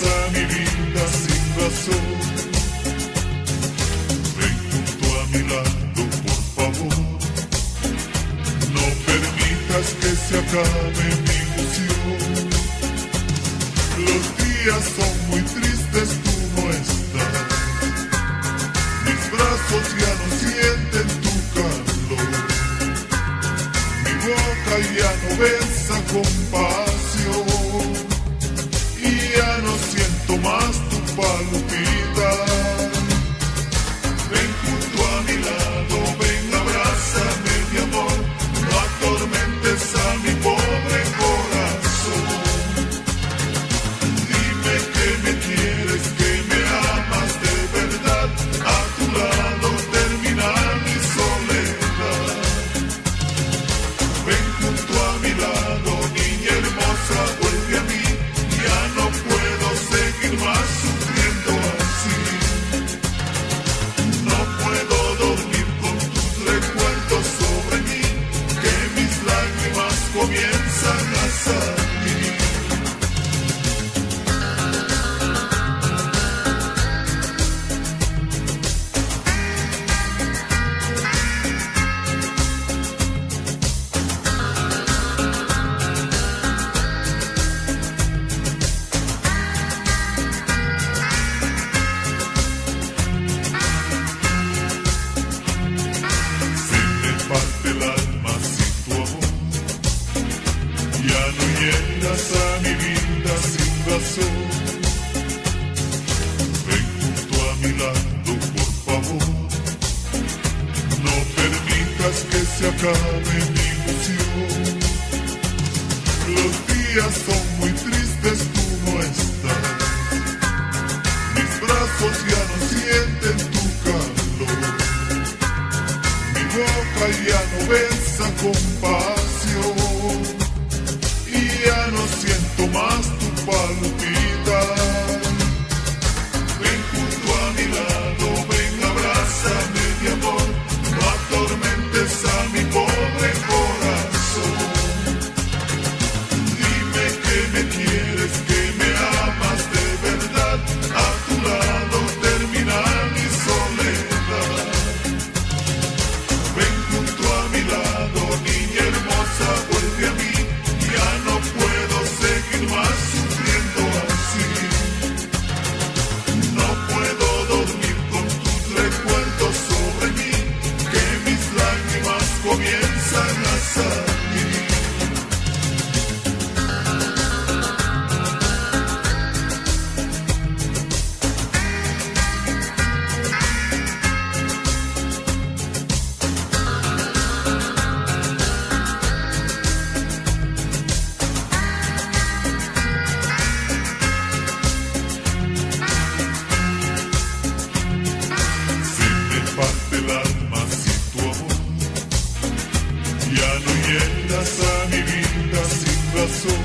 a mi vida sin razón. Ven junto a mi lado, por favor. No permitas que se acabe mi ilusión. Los días son muy tristes, tú no estás. Mis brazos ya no sienten tu calor. Mi boca ya no besa compasión. Y ya no siento más tu palpitar. Ven junto a mi lado, ven, abrázame, mi amor. No atormentes a mi pobre corazón. Dime que me quieres, que me amas de verdad. A tu lado terminar mi soledad. Ven junto a mi lado, niña hermosa, vuelve a mí. Ya no puedo seguir más sufriendo así. No puedo dormir con tus recuerdos sobre mí, que mis lágrimas comienzan a salir. Se me parte el alma sin tu amor. Ya no llenas a mi vida sin razón. Ven junto a mi lado, por favor. No permitas que se acabe mi ilusión. Los días son muy tristes, tú no estás. Mis brazos ya no sienten tu calor. Mi boca ya no besa compasión. Y ya no siento más tu palpitar. Ven junto a mi lado, ven, abrázame, mi amor. No atormentes a mi pobre corazón. Dime que me quieres, que me amas de verdad. A tu lado terminar mi soledad. Ven junto a mi lado, niña hermosa, vuelve a mí. Ya no puedo seguir más sufriendo así. No puedo dormir con tus recuerdos sobre mí, que mis lágrimas comienzan a salir. Se me parte el alma sin tu amor. Ya no llenas a mi vida sin razón.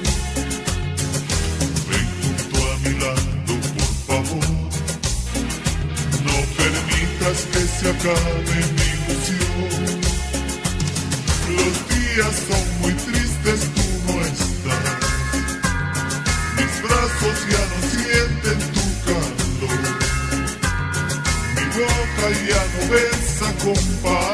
Ven junto a mi lado, por favor. No permitas que se acabe mi ilusión. Los días son muy tristes, tú no estás. Mis brazos ya no sienten tu calor. Mi boca ya no besa compasión.